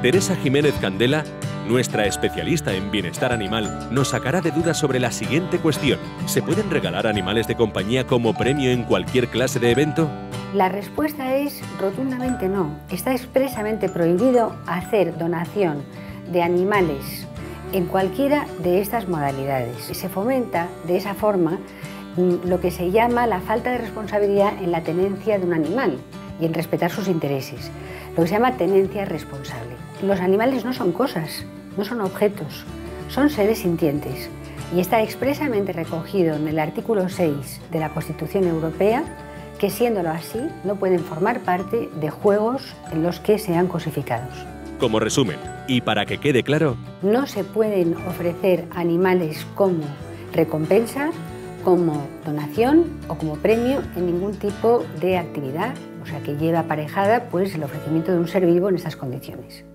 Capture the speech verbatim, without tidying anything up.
Teresa Jiménez Candela, nuestra especialista en bienestar animal, nos sacará de dudas sobre la siguiente cuestión. ¿Se pueden regalar animales de compañía como premio en cualquier clase de evento? La respuesta es rotundamente no. Está expresamente prohibido hacer donación de animales en cualquiera de estas modalidades. Se fomenta de esa forma lo que se llama la falta de responsabilidad en la tenencia de un animal y en respetar sus intereses, lo que se llama tenencia responsable. Los animales no son cosas, no son objetos, son seres sintientes y está expresamente recogido en el artículo seis de la Constitución Europea que, siéndolo así, no pueden formar parte de juegos en los que sean cosificados. Como resumen, y para que quede claro, no se pueden ofrecer animales como recompensa, como donación o como premio en ningún tipo de actividad, o sea que lleva aparejada pues el ofrecimiento de un ser vivo en estas condiciones.